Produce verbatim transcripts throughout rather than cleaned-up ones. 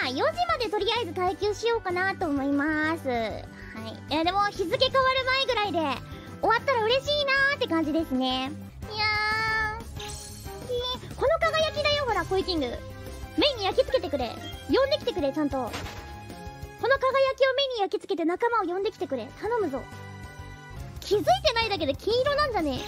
あよじまでとりあえず耐久しようかなと思います。はい。いやでも日付変わる前ぐらいで終わったら嬉しいなーって感じですね。いやー、この輝きだよ、ほらコイキング。目に焼き付けてくれ。呼んできてくれ、ちゃんと。この輝きを目に焼き付けて仲間を呼んできてくれ。頼むぞ。気づいてないだけで金色なんじゃねえ。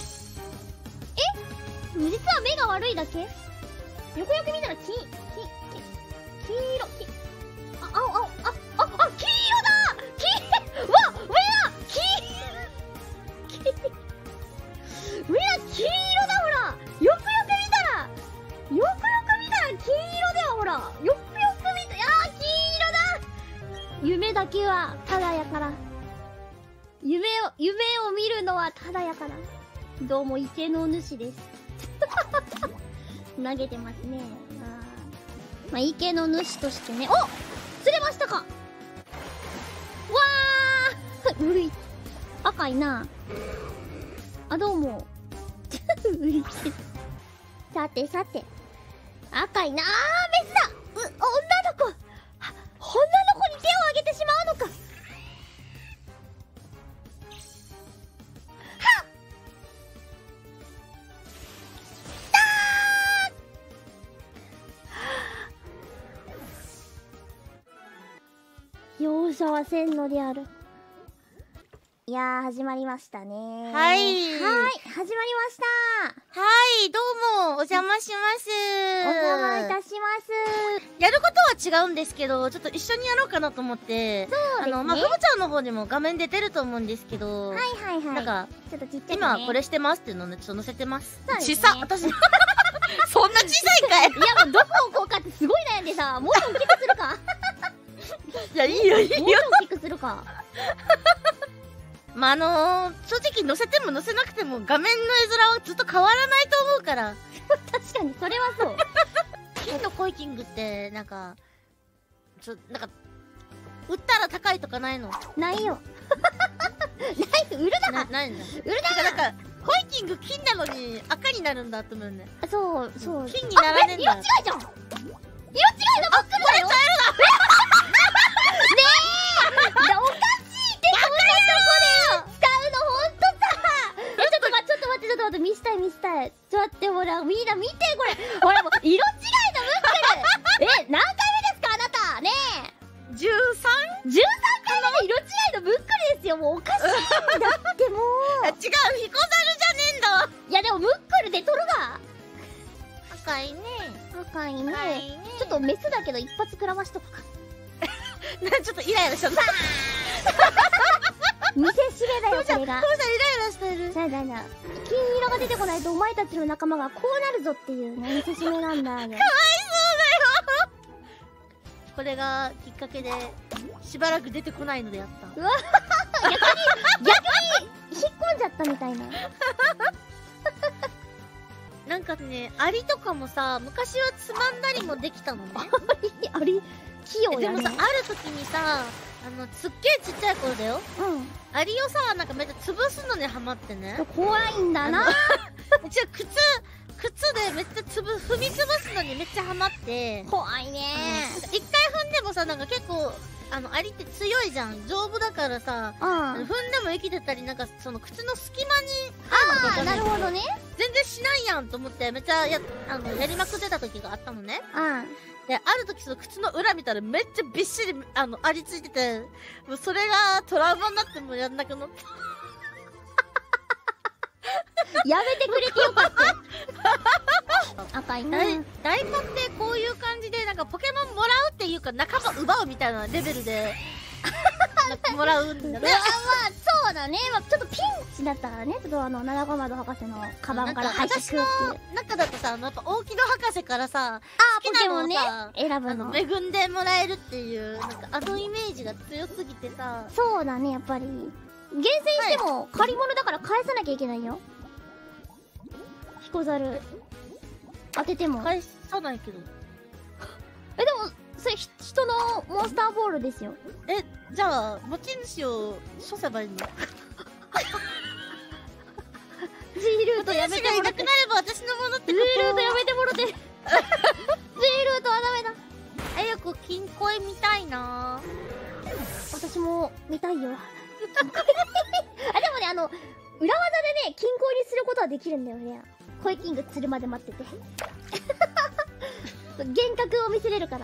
え、実は目が悪いだけ。よくよく見たら金、金、金色、金、あ、青、青、あ、あ、あ、金色だ。金、わ、上だ。金、金、上だ、金色だ、ほら。よくよく見たら、よくよく見たら金色だよ、ほら。よくよく見た、いやー、金色だ。夢だけはただやから。夢を、夢を見るのはただやから。どうも池の主です。投げてますね。あ、まあ、池の主としてね。お、釣れましたか。わーうい、赤いな。あ、どうも。うい、さてさて。赤いな。あー、メスだ。う、女の子。女の子に手をあげてしまうのか。容赦はせんのである。いやー、始まりましたねー。 はい。はい、 始まりました。 はい、どうも、お邪魔します。 お邪魔いたします。 やることは違うんですけど、ちょっと一緒にやろうかなと思って、 そうですね。 あの、まあ、ふもちゃんの方にも画面出てると思うんですけど、 はいはいはい。 なんか、 ちょっとちっちゃい、ね、 今これしてますっていうのをね、ちょっと載せてます。 そうですね。 小さ私、そんな小さいかい。 いや、もうどこ置こうかってすごい悩んでさ、もうちょっと大きくするか。 いや、いいよいいよ。 もうちょっと大きくするか。 まあ、あのー、正直載せても載せなくても画面の絵面はずっと変わらないと思うから。 確かに、それはそう。 金のコイキングって、なんか、ちょ、なんか、売ったら高いとかないの？ ないよ。ない、売るな。 な、ないんだ。 売るな。 なんか、コイキング金なのに赤になるんだと思うね。 そう、そう。 金にならねえんだ。 色違いじゃん。色違いのバックルだよ。これ買えるな。ねえ、おかしいって、そんなとこで使うの、ほんとさ。え、ちょっと待って、ちょっと待って、ちょっと待って、見したい見したい。ちょっと待って、ほら、みんな見て、これ。ほら、もう、色違いのムックル。え、何回目ですか、あなた。ねえ。 じゅうさん？ じゅうさんかいめで色違いのムックルですよ。もうおかしいんだってもう。 違う、ヒコザルじゃねえんだわ。 いやでもムックル出とるが。 赤いね。 赤いね。 赤いね。 ちょっとメスだけど一発食らわしとくか。 な、ちょっとイライラしちゃった。 見せしめだよ、これが。 ふもちゃんイライラしてる。 じゃあじゃあじゃあ、金色が出てこないとお前たちの仲間がこうなるぞっていうね、見せしめなんだよ。かわいそうだよ。 これがきっかけで、しばらく出てこないのでやった。 うわ逆に、逆に、引っ込んじゃったみたいな。 なんかね、アリとかもさ、昔はつまんだりもできたのね。 あれ、器用やね。 でもさ、ある時にさ、あの、すっげえちっちゃい頃だよ。 うん。 アリをさ、なんかめっちゃ潰すのにハマってね。 怖いんだな。 めっちゃ靴、靴でめっちゃつぶ、踏み潰すのにめっちゃハマって。 怖いね。 一回踏んでもさ、なんか結構、あの、アリって強いじゃん。丈夫だからさ、 うん。 踏んでも生きてたり、なんかその靴の隙間に、 ああ、なるほどね。 全然しないやんと思って、めっちゃや、あの、やりまくってた時があったのね。 うん。 で、ある時その靴の裏見たらめっちゃびっしり、あの、アリついてて、もうそれがトラウマになってもうやんなくなった。 やめてくれてよかった。赤いな。 大根ってこういう感じで、なんかポケモンもらうっていうか仲間奪うみたいなレベルで、もらうんだね。 まあ、そうだね。まあ、ちょっとピンチだったからね。ちょっとあの、七子窓博士のカバンから入ってくっていう。 私の中だとさ、やっぱ大木戸博士からさ、 あ好きなのをさ、 ね、選ぶの。 恵んでもらえるっていう、なんかあのイメージが強すぎてさ。 そうだね、やっぱり。厳選しても借り物だから返さなきゃいけないよ。ヒコザル。当てても。 返さないけど。 え、でも、それ人のモンスターボールですよ。 え、じゃあ、持ち主を処せばいいの？ジールートやめてもらって。持ち主がいなくなれば私のものってこと。 ジールートやめてもらって。ジールートはダメだ。 え早く金恋見たいな。 私も見たいよ。あ、でもね、あの、裏技でね、金恋にすることはできるんだよね。恋キング釣るまで待ってて。幻覚を見せれるから。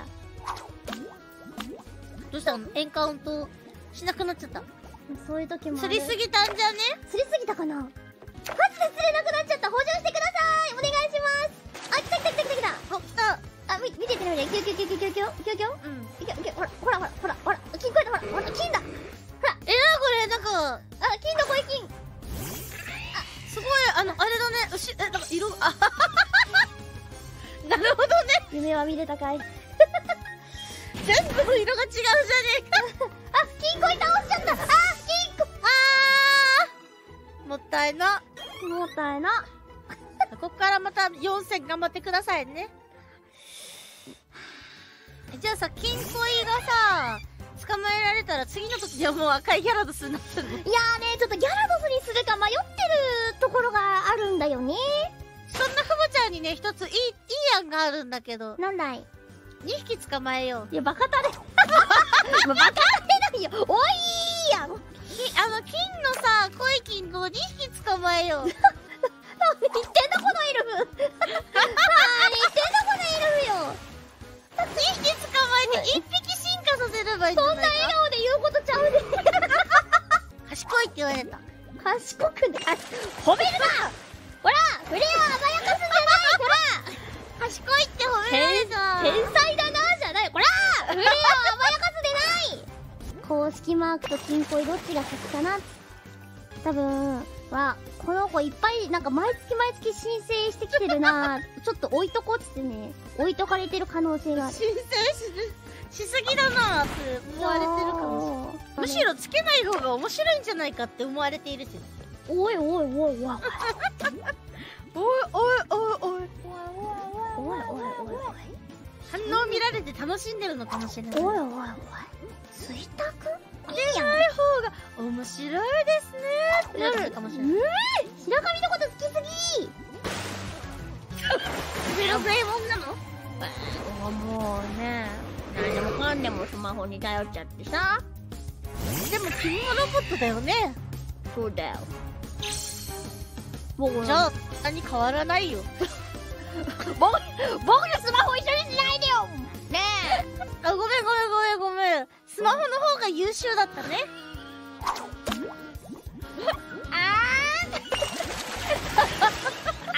どうしたの？エンカウントしなくなっちゃった。 そういう時もある。 釣りすぎたんじゃね？ 釣りすぎたかな？マジで釣れなくなっちゃった。補充してください。お願いします。あ、来た来た来た来た来た。 あ、来た。 あ、み、見ててみて。キュキュキュキュキュキュキュキュうん。 いけいけ、ほら、ほらほら、ほら、ほら、金こいだ、ほら、ほら、金だ。ほら、 え、なこれ、なんか、 あ、金だ、これ金。 すごい、あの、あれだね、うし、え、なんか色が、あはははなるほどね。 夢は見れたかい。 全部の色が違うじゃねえか。 あ、金こい倒しちゃった。あ、金こ、 あーもったいな。 もったいな。 こっからまたよん戦頑張ってくださいね。じゃあさ、金恋がさ、捕まえられたら次の時にはもう赤いギャラドスになってるの。 いやーね、ちょっとギャラドスにするか迷ってるところがあるんだよね。 そんなふもちゃんにね、一ついい、いい案があるんだけど、 なんだい。 にひき捕まえよう。 いや、バカタレ。バカタレないよ。おいいやん。 きあの、金のさ、恋金をにひき捕まえよう。 何言ってんだこのエルフ。何言ってんだこのエルフよ。 にひき捕まえていっぴき進化させればいいんじゃそんなないか。 笑顔で言うことちゃうで。 賢いって言われた。 賢くね。あ、褒めるな。ほら、フレア甘やかすんじゃない。ほら。 賢いって褒められた。 天才だなじゃない。ほら、フレア甘やかすでない。公式マークと金恋どっちが先かな。多分はこの子いっぱいなんか毎月毎月申請してきてるな。ちょっと置いとこうっつってね、置いとかれてる可能性がある。 申請ししすぎだなーって思われてるかもしれない。むしろつけない方が面白いんじゃないかって思われている説。 おいおいおいおいおいおいおいおいおいおいおいおいおい反応見られて楽しんでるのかもしれない。 おいおいおい水卓いいやん。 ない方が面白いですねーってなってるかもしれない。 うん、白髪のこと好きすぎ。 ベロフレーモンなの？ もうね、何でもかんでもスマホに頼っちゃってさ。 でも君もロボットだよね。 そうだよ。僕じゃあ何変わらないよ。 僕、僕のスマホ一緒にしないでよ。ねえ。 あ、ごめんごめんごめんごめん。スマホの方が優秀だったね。 あーあ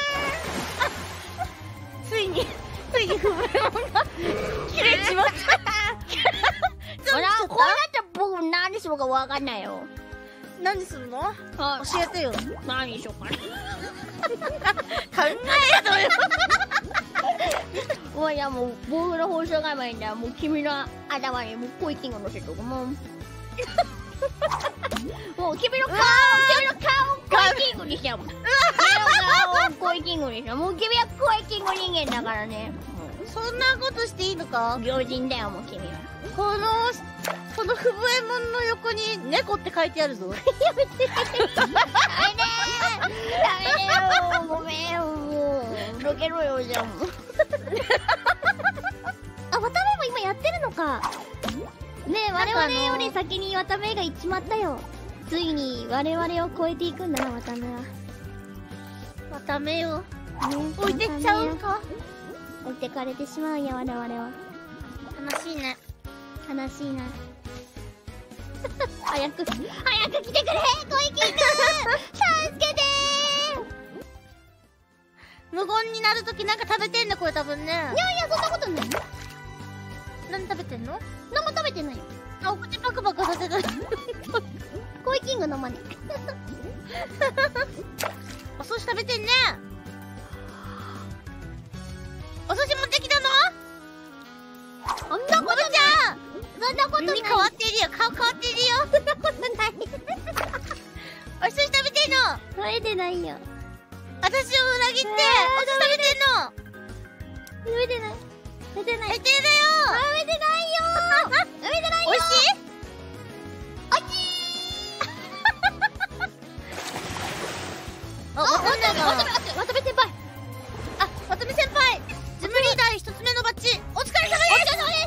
ついについに不明が切れちまった。 ほら、こうなったら僕何しようかわかんないよ。 何するの？教えてよ。 何しようかな。 考えろよ。 もういやもう僕の放送がないんだよ。もう君の頭にもう恋キング乗せとくもん。もう君の顔、君の顔を恋キングにしちゃうもん。君の顔を恋キングにしちゃう。もう君は恋キング人間だからね。 そんなことしていいのか？ 行人だよもう君は。 このこのふぶえもんの横に猫って書いてあるぞ。 やめて。ダメねー。ダメだよ。ごめんよ。もうどけろよじゃん。あ、渡辺も今やってるのか。ねえ、我々より先に渡辺が行っちまったよ。ついに我々を超えていくんだな、渡辺は。 渡めよ。 ね、 置いてっちゃうか？ 置いてかれてしまうんや、我々は。 悲しいね。 悲しいな。早く、早く来てくれ、恋キング。助けて無言になるときなんか食べてんね、これ多分ね。 ー。いやいや、そんなことない。 何食べてんの？ 何も食べてないよ。 あ、お口パクパクさせてる。 恋キングの真似。 お寿司食べてんね。お寿司持ってきたの？ そんなことない。そんなことない。 耳変わってるよ。顔変わってるよ。 そんなことない。 お寿司食べてんの？ 食べてないよ。 私を裏切って、お寿司食べてんの？ 食べてない。食べてない。 食べてるよ。 食べてないよ。食べてないよ。 おいしい？ おいしい。 あ、わかんないな。 渡辺、渡辺先輩。 あ、渡辺先輩。ジムリーダー一つ目のバッジ、お疲れ様です。 お疲れ様です。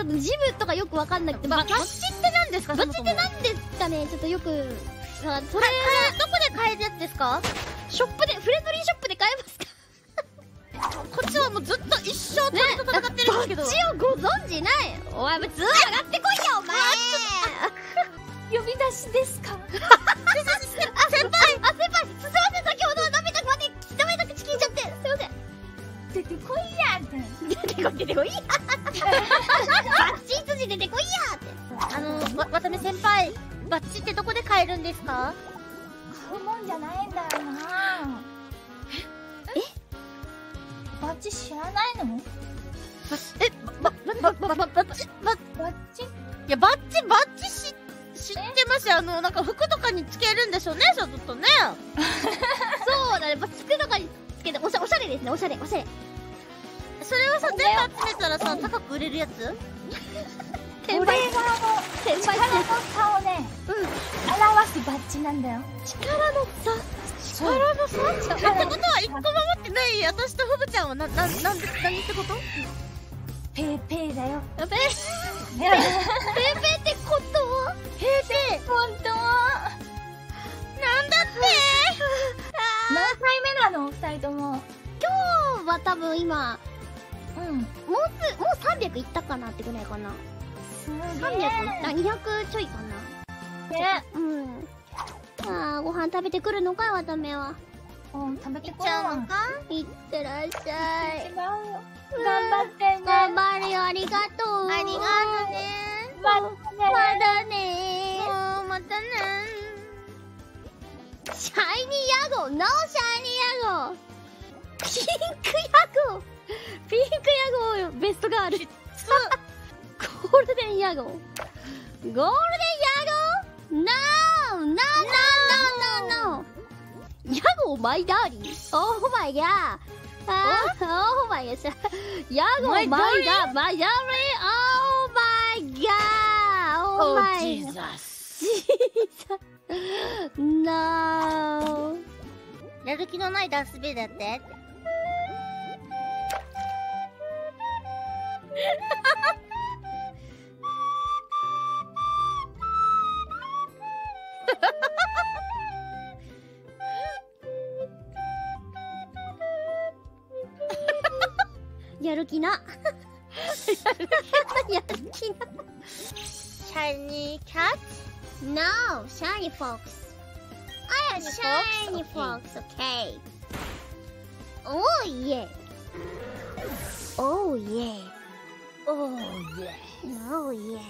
ジムとかよくわかんなくて、 バッチって何ですか？ バッチって何ですかね、ちょっとよく、あ、それどこで買えるやつですか？ ショップで、フレンドリーショップで買えますか？ こっちはもうずっと一生鳥と戦ってるんですけど、 バッチをご存知ない？お前、普通上がってこいよ、お前。 呼び出しですか？ 先輩、あ、先輩、すいません、先ほどは涙まで、汚い口聞いちゃって、すいません。 出てこいやって。 出てこい、出てこいや。バッチ羊出てこいやって。 あのわ渡辺先輩、バッチってどこで買えるんですか？ 買うもんじゃないんだよな。 え？ バッチ知らないの？ え、ば、ば、ば、ば、バッチ、ば、 バッチ？ いや、バッチ、バッチし、知ってますよ。あの、なんか服とかにつけるんでしょうね、ちょっとね。 そうだね、バッチ服とかにつけて、おしゃ、おしゃれですね、おしゃれ、おしゃれ。 それをさ、全部集めたらさ、高く売れるやつ？ トレーナーの先輩力の差をね、表すバッジなんだよ。 力の差。 力の差？ってことは一個も持ってない私とフブちゃんはな、な、なんで、何ってこと？ ペーペーだよ。 ペーペー、ペーペーってことは？ ペーペー。 本当？ なんだって何回目なの？二人とも。 今日は多分今、 うん。 もうす、もうさんびゃくいったかなってぐらいかな。 すげえ。 さんびゃくいった、にひゃくちょいかな。 ね。 うん。あー、ご飯食べてくるのかい、わためは。 うん、食べてこちゃうのか？ いってらっしゃい。 違うよ。頑張ってね。 頑張るよ、ありがとう。 ありがとね。 またね。 まだねもう、またね。 シャイニーヤゴ、ノーシャイニーヤゴ。ピンクヤゴ。ピンクヤゴ、ベストガール。ゴールデンヤゴ。ゴールデンヤゴ ?No! No, no, no, no, no! ヤゴ、マイダーリー。Oh my god! あー、oh my god! ヤゴ、マイダーリー。マイダーリー。Oh my god! Oh my god! Jesus! No! やる気のないダンスベイだって。 やる気な。やる気な。 シャイニーキャッツ？ No, shiny fox. I am shiny fox, okay. Oh yeah. Oh yeah. Oh yeah. Oh yes.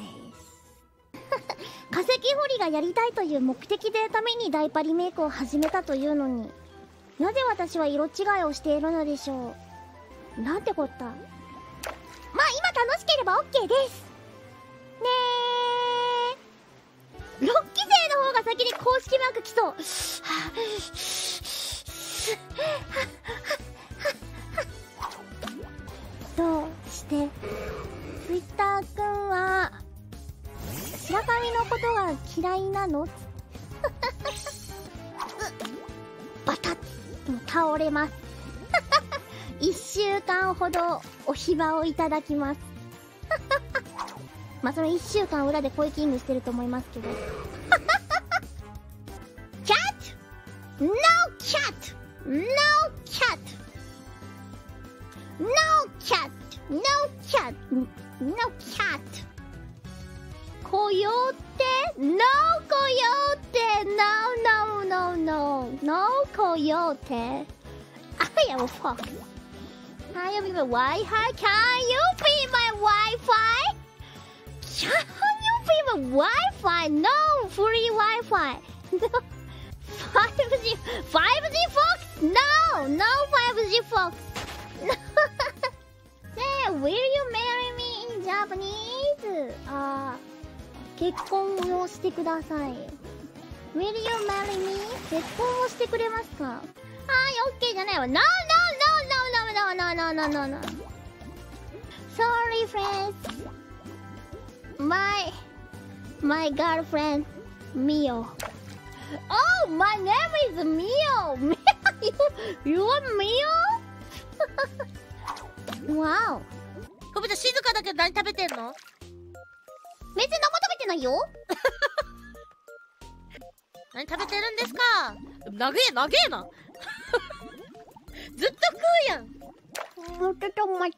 化石掘りがやりたいという目的でためにダイパリメイクを始めたというのに、なぜ私は色違いをしているのでしょう。なんてこった。まあ今楽しければ OK です。ねー。ろっき生の方が先に公式マーク来そう。どうして、ツイッターくんは、白髪のことが嫌いなの？バタッと倒れます。一週間ほどお暇をいただきます。まあその一週間裏で声キングしてると思いますけど。キャット !No cat! No cat! No cat! No cat! No cat! コヨーテ ?No コヨーテ !No no no no! No コヨーテ !I am a fox! Can you be my Wi-Fi? Can you be my Wi-Fi? Can you be my Wi-Fi? No free Wi-Fi! No five G five G Fox? No! No five G Fox! Say, will you marry me in Japanese? あー、結婚をしてください。Will you marry me? 結婚をしてくれますか？はい、OK じゃないわ。No, no, no, no, no, no, no, no, no, no. Sorry, friends. My, my girlfriend, Mio. Oh, my name is Mio. Mio, you, you are Mio? Wow. ふぶちゃん静かだけど何食べてんの？ 別に何も食べてないよ。 何食べてるんですか。長え長えな。ずっと食うやん。 もうちょっと待って。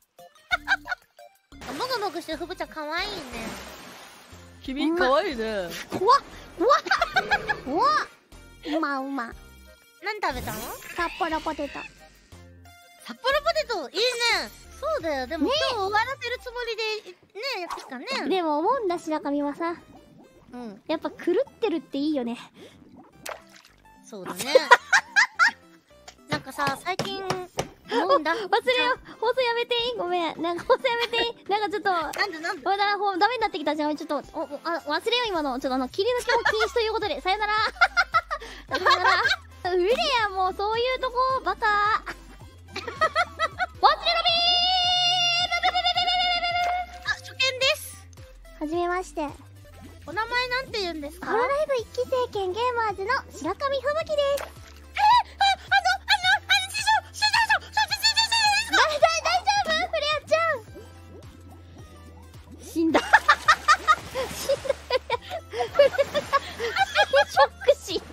もぐもぐしてるふぶちゃんかわいいね。 君かわいいね。 怖っ怖っ怖っ。うまうま。 何食べたの。 札幌ポテト。 札幌ポテトいいね。そうだよ。でも今日終わらせるつもりでねやってきたね。 でも思うんだ白神はさ、 うん、やっぱ狂ってるっていいよね。 そうだね。なんかさ最近思うんだ。 忘れよ、放送やめていい。ごめん、なんか放送やめていい。なんかちょっとなんでなんでまだほダメになってきたじゃん。ちょっとおおあ忘れよ今の。ちょっとあの切り抜きも禁止ということでさよなら。さよなら。うれやもうそういうとこバカ。忘れろびー。 あ、初見です。 はじめまして。 お名前なんて言うんですか。 ホロライブ一期生兼ゲーマーズの白神ふぶきです。 えー、あ、あの、あの、あの、師匠、師匠、師匠、師匠、師匠、師匠、 大丈夫フレアちゃん。死んだ。死んだ。フレアショック死。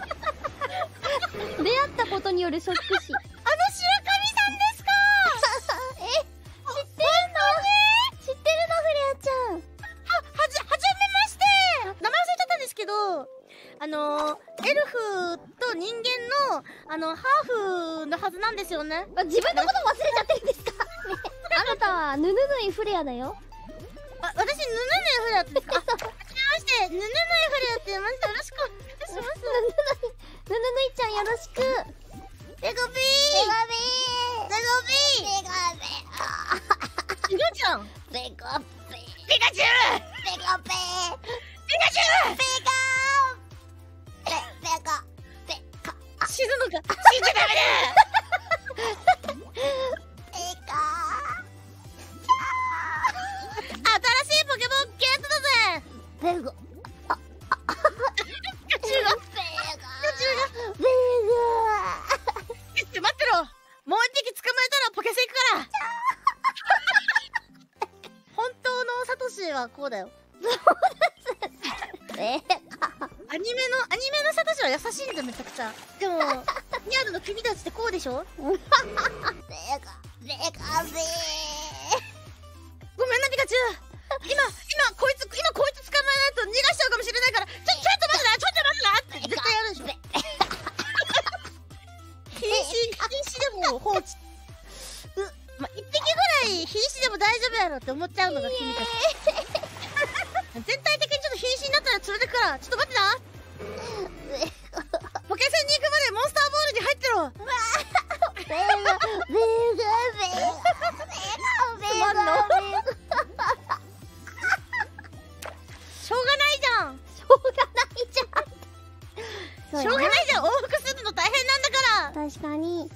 出会ったことによるショック死。 あの白神さんですか。 え、知ってるの？知ってるのフレアちゃん。 は、はじ、はじめまして。名前忘れちゃったんですけど、あのエルフと人間のあのハーフのはずなんですよね。 自分のこと忘れちゃってるんですか？ね、あなたはぬぬぬいフレアだよ。 あ、私ぬぬぬいフレアってですか？あ、はじめまして、ぬぬぬいフレアって言いました。よろしくお願いします。 ぬぬぬいちゃんよろしく。 レゴビー。レゴビー。レゴビー。いるじゃん。 レゴビー。 ピカチュウ。 レゴビー。 ピカチュウ。 ピカー。レレゴピカ。 死ぬのか。死んじゃダメだ。 ピカ新しいポケモンゲットだぜ。 ー。レゴ。あ、あ、 ピカチュウが。ピカチュウが。 レゴ。 ちょっと待ってろ。もう一匹捕まえたらポケセ行くから。本当のサトシはこうだよ。 レゴ。 アニメのアニメのサトシは優しいんだめちゃくちゃ。でもニャードの君たちってこうでしょ。 レゴ。レゴビー。 ごめんなピカチュウ。今今こいつ今こいつ捕まえないと逃がしちゃうかもしれないから、ちょちょっと待ってなちょっと待ってなって絶対やるでしょ。瀕死瀕死でも放置。う、ま、一匹ぐらい瀕死でも大丈夫やろって思っちゃうのが君たち。全体的にちょっと瀕死になったら連れてくから、ちょっと待ってな。ポケセンに行くまでモンスターボールに入ってろ。 レゴ。レゴ。レゴ。 つまんの。しょうがないじゃん。 しょうがないじゃん。 しょうがないじゃん。往復するの大変なんだから。 確かに。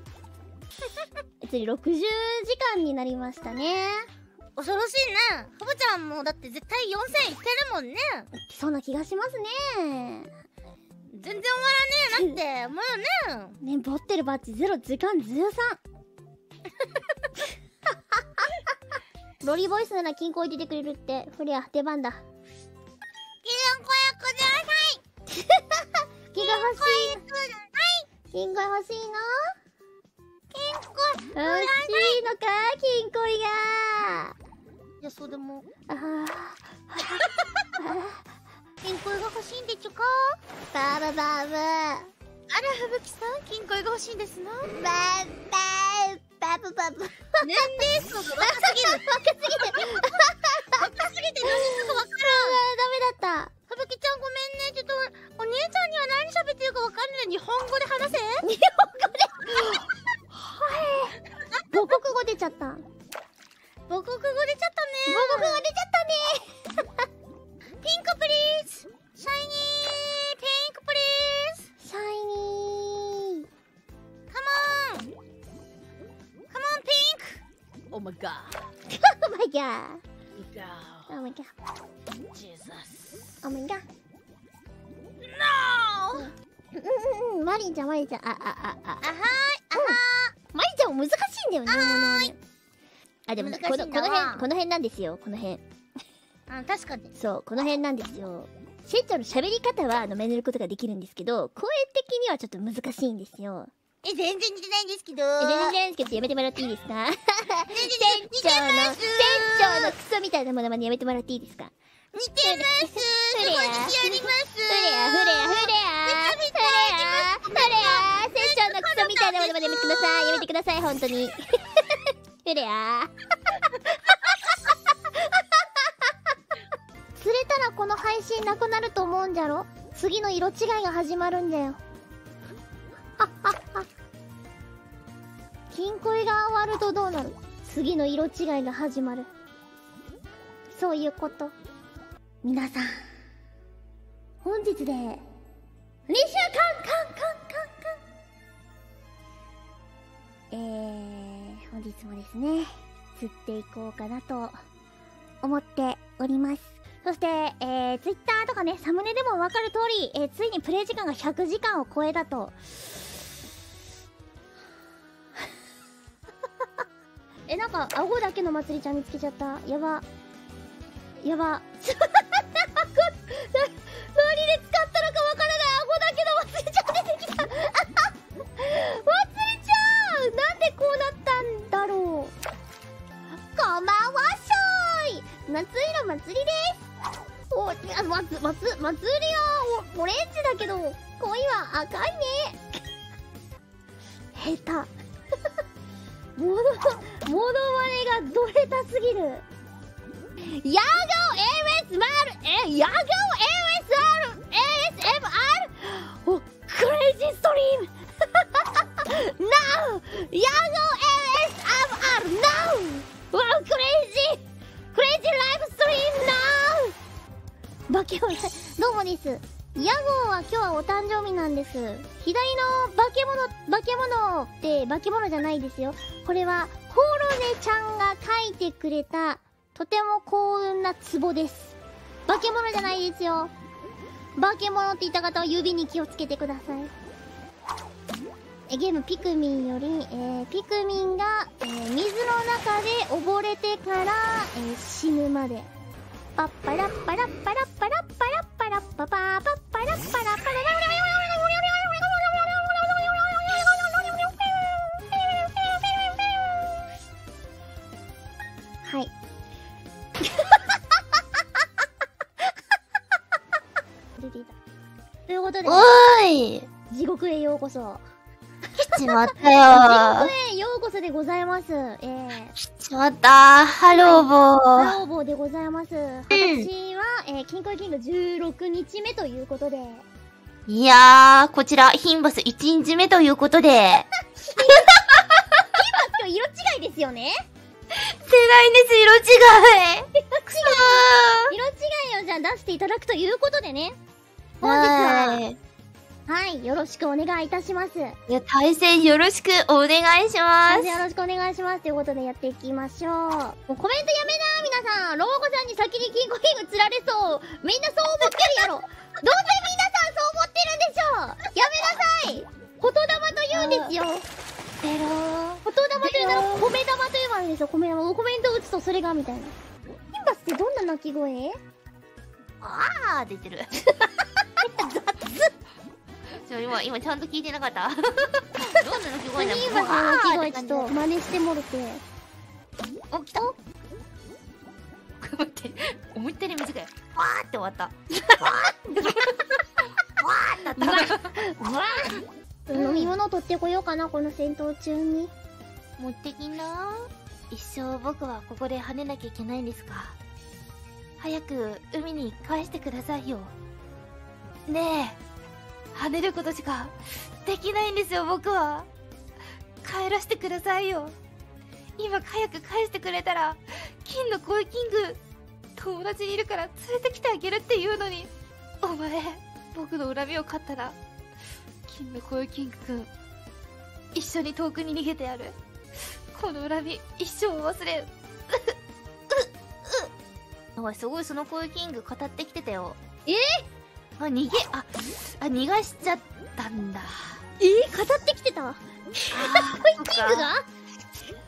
次ろくじゅうじかんになりましたね。 恐ろしいね。ふぶちゃんもだって絶対よんせんいってるもんね。 そんな気がしますね。 全然終わらねえなって思うよね。 ね、持ってるバッジゼロ、時間じゅうさん。ロリボイスなら金庫入れてくれるって。フレア出番だ。 金庫やください。 金が欲しい。金が欲しいの？ 金庫欲しいのか金庫が。 いやそうでもあ金庫が欲しいんでちゅか。 バブバブ。 あらふぶきさん金庫が欲しいんですの。 バブバブバブ。 年齢層が若すぎる。 若すぎる。 若すぎて何するか分からん。 ダメだった。 ふぶきちゃんごめんね。ちょっとお姉ちゃんには何喋ってるか分かんない。日本語で話せ。 日本語で。母国語出ちゃった。 母国語出ちゃったね。 母国語出ちゃったね。 ピンクプリーズ。シャイニーピンクプリーズ。 シャイニー。 カモン。カモンピンク。 Oh my god. Oh my god. Go. Oh my god. Jesus. Oh my god. No! うんうんうん。マリンちゃん、マリンちゃん。あ、あ、あ、あ。 あはーい、あはー。マリンちゃんも難しいんだよね。あーい。あ、でも、この、この難しいんだわ辺、この辺なんですよ。この辺。 あ、確かに。 そう、この辺なんですよ。船長の喋り方は、あの、真似ることができるんですけど、声的にはちょっと難しいんですよ。 え、全然似てないんですけど。 え、全然似てないんですけど、やめてもらっていいですか？船長の、船長のクソみたいなものまねやめてもらっていいですか？ 似てます。すごい似てあります。 ふれや、ふれや、ふれや、ふれや、ふれや、船長のクソみたいなものまねやめてください。やめてください、本当に。ふれや。釣れたらこの配信なくなると思うんじゃろ？次の色違いが始まるんだよ。金恋が終わるとどうなる？次の色違いが始まる。そういうこと。皆さん、本日でにしゅうかん、カンカンカンカンカン。えー、本日もですね、釣っていこうかなと思っております。そして、えー、Twitter とかね、サムネでもわかる通り、えー、ついにプレイ時間がひゃくじかんを超えたと。え、なんか、顎だけのまつりちゃん見つけちゃった。やば。やば。ちょっと待って、顎、な、何で使ったのかわからない顎だけのまつりちゃん出てきた。まつりちゃんなんでこうなったんだろう。こんばんはしょーい。夏色まつりです。お、違う、まつ、まつ、まつりはオ、オレンジだけど、恋は赤いね。下手。モノ、モノマネがどれたすぎる。ヤゴ エーエムエス マル、え、ヤゴ エーエムエスアール、エーエスエムアール、お、クレイジーストリームNow! ヤゴ エーエムエスアール Now! わお、クレイジークレイジーライブストリーム Now! 化け物、どうもです。ヤゴは今日はお誕生日なんです。左の化け物、化け物って化け物じゃないですよ。これは、コロネちゃんが描いてくれた、とても幸運な壺です。化け物じゃないですよ。化け物って言った方は指に気をつけてください。え、ゲームピクミンより、えー、ピクミンが、えー、水の中で溺れてから、えー、死ぬまで。パッパラッパラッパラッパラッパラッパラッパパーパッパラッパラッパラはい。出ていた。ということで、 おーい地獄へようこそ。 来ちまった地よ獄へようこそでございます。えー、 来ちまったハローボー。 ラオボーでございます。私は、えー、金恋キングじゅうろくにちめということで。 いやー、こちら、ヒンバスいちにちめということで。 今日色違いですよね。 世代です、色違い。 色違いをじゃあ出していただくということでね。 本本日は、 は、はい、よろしくお願いいたします。 いや、対戦よろしくお願いします。 よろしくお願いします。ということでやっていきましょう。もうコメントやめな、皆さん。ローゴさんに先に金庫キング釣られそう。みんなそう思ってるやろ。どうせ皆さんそう思ってるんでしょう。やめなさい。言霊と言うんですよ。 ペロー。 言霊というなら米玉というのあるんですよ。米玉。コメント打つとそれがみたいな。キンバスってどんな鳴き声？ あー、出てる。ちょ、今、今ちゃんと聞いてなかった。どんな鳴き声なの？ キンバスの鳴き声ちょっと真似してもろて。 お、来た。待って、思ったより短い。わーって終わった。わーって。わーってなった。 わあ、飲み物取ってこようかな、この戦闘中に。 持ってきな。一生僕はここで跳ねなきゃいけないんですか？早く海に返してくださいよ。ねえ、跳ねることしかできないんですよ、僕は。帰らせてくださいよ。今早く返してくれたら、金の恋キング、友達にいるから連れてきてあげるって言うのに、お前、僕の恨みを買ったら、金の恋キングくん、一緒に遠くに逃げてやる。この恨み、一生忘れん。おい、すごいその恋キング語ってきてたよ。 えあ、逃げ、あ、あ、逃がしちゃったんだ。 えー、語ってきてた？ あー恋キングが？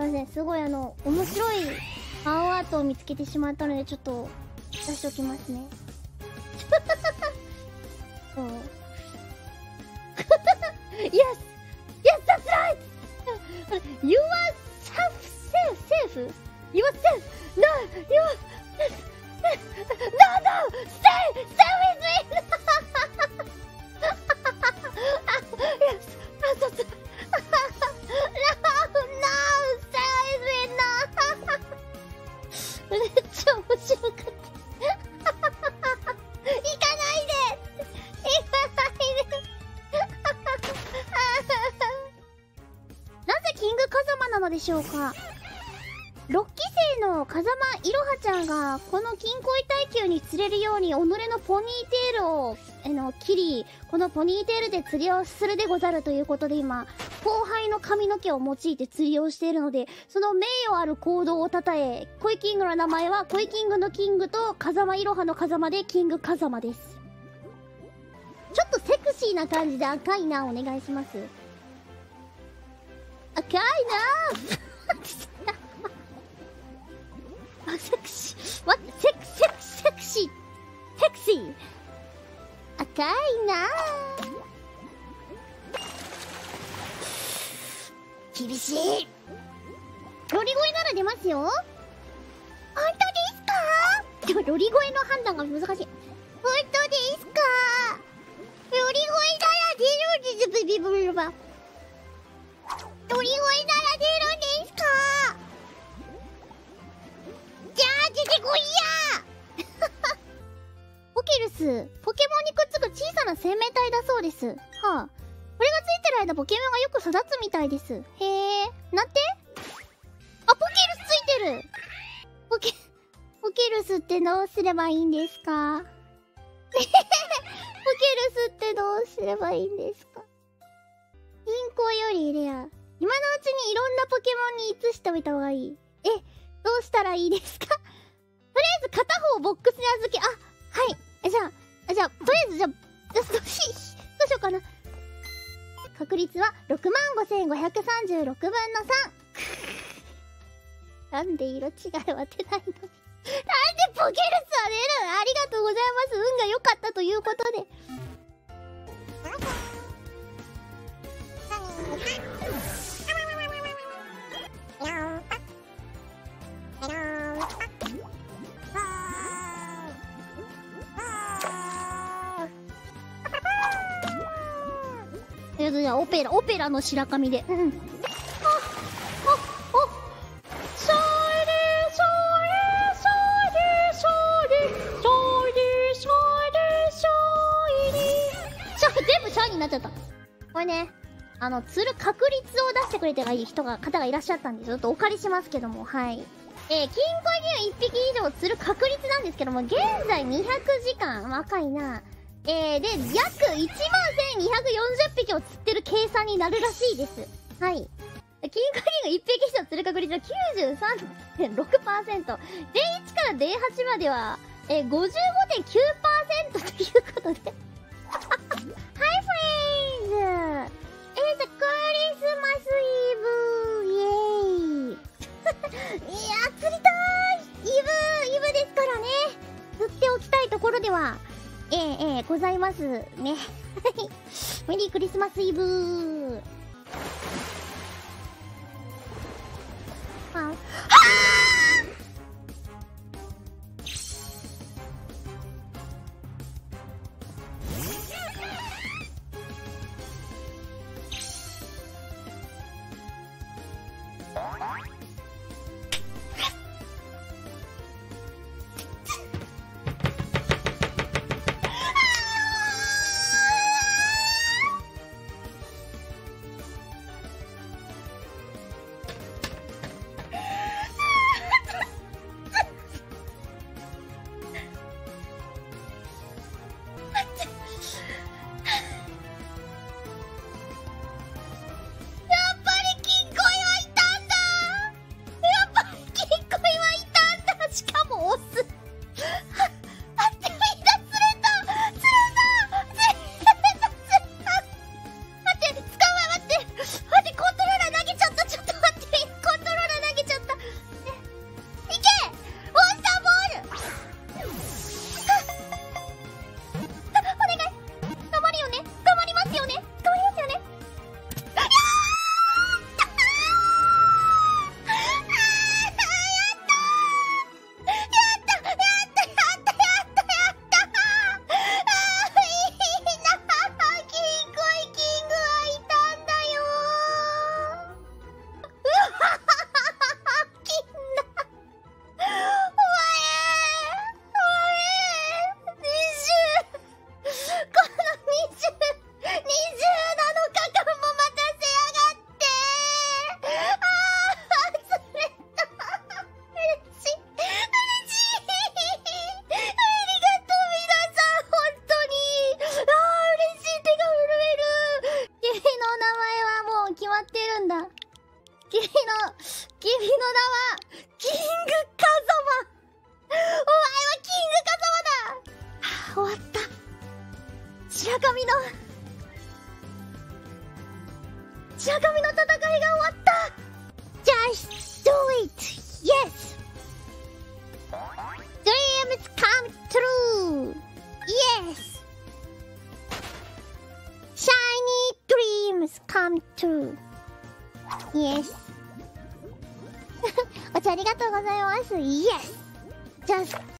すいません、すごいあの面白い青アートを見つけてしまったのでちょっと出しておきますね。そうYes! Yes, that's right! You are safe, safe, safe! You are safe! No! You are... No, no! Stay! Stay with me! Yes! That's right! No! No! Stay with me! No! めっちゃ面白かった。行かないで行かないでなぜキングカザマなのでしょうか。ろっきせいの風間いろはちゃんがこの金恋耐久に釣れるように己のポニーテールをあの切り、このポニーテールで釣りをするでござるということで、今後輩の髪の毛を用いて釣りをしているので、その名誉ある行動をたたえ、恋キングの名前は恋キングのキングと風間いろはの風間でキングカザマです。ちょっとセクシーな感じで赤いなお願いします。赤いなあ、セクシー。待って、セク、セク、セクシー。セクシー。赤いな厳しい。ロリ声なら出ますよ。本当ですか？でもロリ声の判断が難しい。本当ですか？ロリ声なら出るんです、ビビブルバ。ロリ声なら出るんですか？じゃあ出てこいやポケルス、ポケモンにくっつく小さな生命体だそうです。はあ、これがついてる間ポケモンがよく育つみたいです。へえ、なんて？あ、ポケルスついてる。ポケ、ポケルスってどうすればいいんですか？ポケルスってどうすればいいんですか？銀行よりレア。今のうちにいろんなポケモンに移しておいた方がいい。え、どうしたらいいですか？とりあえず片方ボックスに預け、あ、はい。じゃあ、じゃあ、とりあえずじゃあ、どうし、どうしようかな。確率は ろくまんごせんごひゃくさんじゅうろくぶんのさん。なんで色違いは出ないのに。なんでポケルスは出る？ありがとうございます。運が良かったということで。ということで、オペラ、オペラの白髪で。うん。あ、あ、あ、それ、それ、それ、それ、それ、それ、それ、それ、全部シャーになっちゃった。これね、あの、釣る確率を出してくれてがいい人が、方がいらっしゃったんで、ちょっとお借りしますけども、はい。えー、金庫にはいっぴき以上釣る確率なんですけども、現在にひゃくじかん、若いな。えー、で、約いちまんせんにひゃくよんじゅっぴきを釣ってる計算になるらしいです。はい。金庫にはいっぴき以上釣る確率は きゅうじゅうさんてんろくパーセント。デイいちからデイはちまでは、えー、ごじゅうごてんきゅうパーセント ということで。Hi friends! It's a Christmas Eve! イエーイいやー、釣りたーいイブイブですからね。釣っておきたいところでは、えー、えー、ございますね。メリークリスマスイブー。あ、は君の名はキングカザマ。お前はキングカザマだ。はあ、終わった。白神の白神の戦いが終わった。 Just do it. Yes. Dreams come true. Yes. Shiny dreams come true. Yes. お茶ありがとうございます。Yes. Just